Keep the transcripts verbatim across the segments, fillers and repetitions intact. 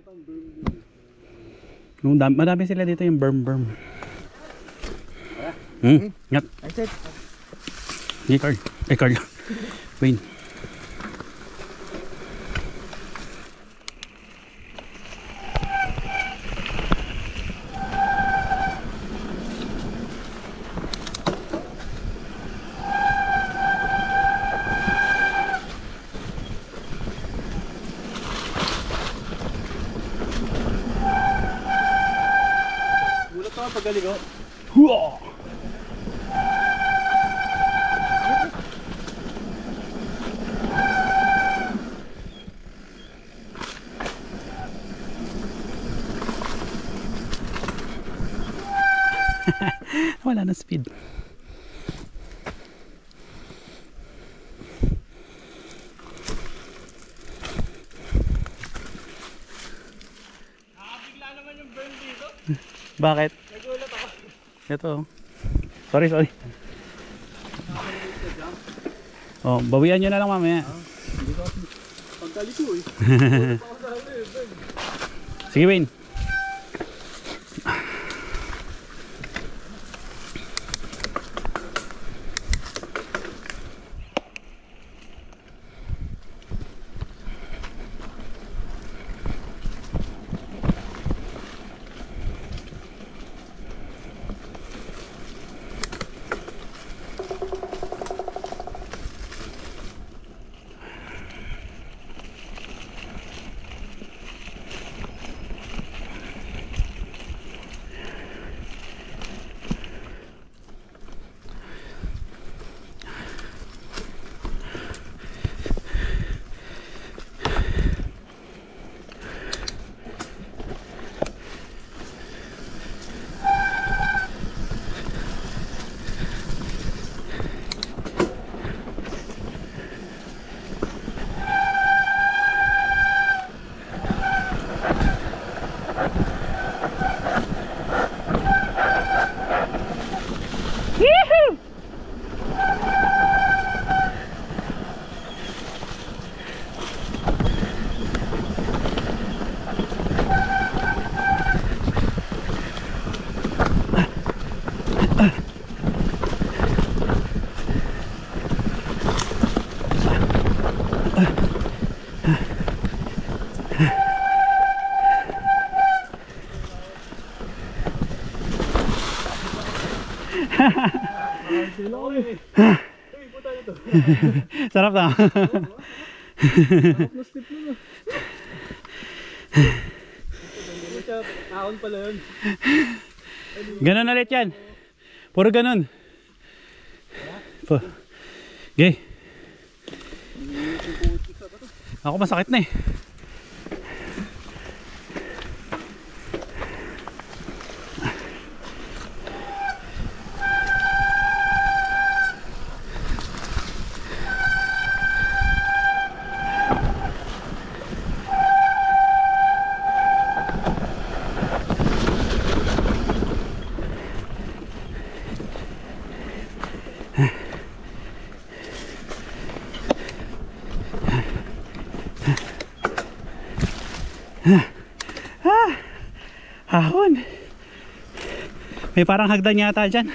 Nung dami, marami sila dito yung berm berm. Hmm, ngat. Hey Carl, eh Carl. Wayne. Pagaling oh. Huwa! Wala na speed. Nakabigla naman yung burn dito. Bakit? Nagulat ako. Ito. Sorry, sorry. Oh, bawian nyo na lang mamaya. Hindi ko pagkaliko eh. Sige, Wayne. Sarap na. Ahon pala yun. Ganun ulit yan. Puro ganun. Okay. Ako masakit na eh. Ah, hahon. May parang hagdan yata dyan.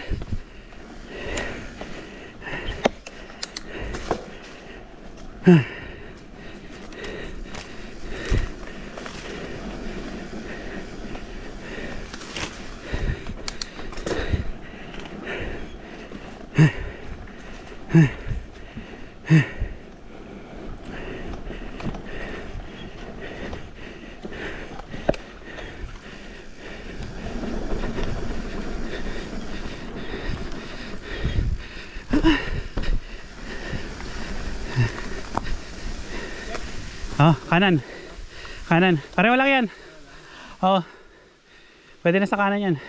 Oh, kanan. Kanan. Pareho lang yan. Oh. Pwede na sa kanan yan.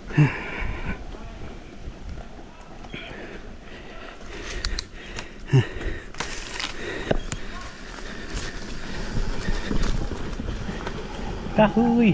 Kahoy.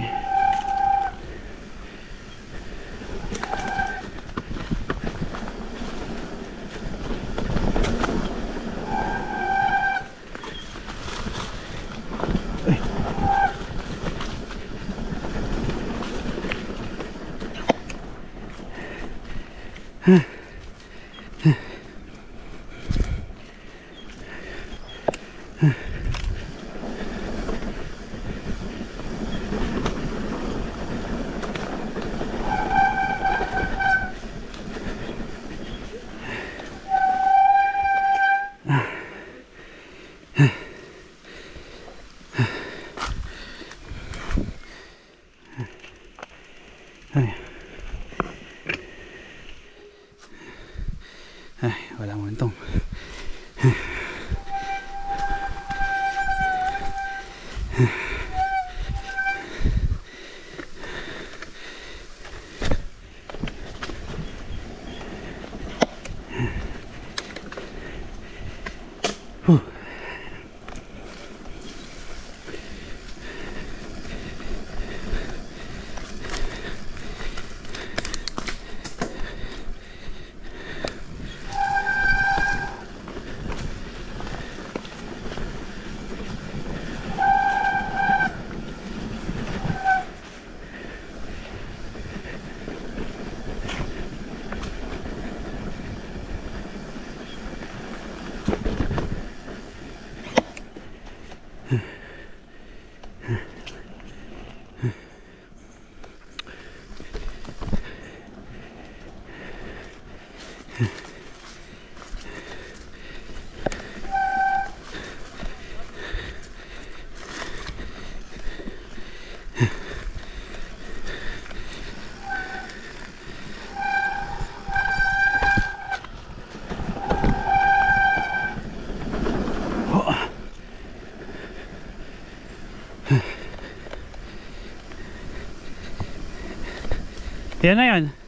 Ay. Ay, wala mo itong. Huh. Yan na yan.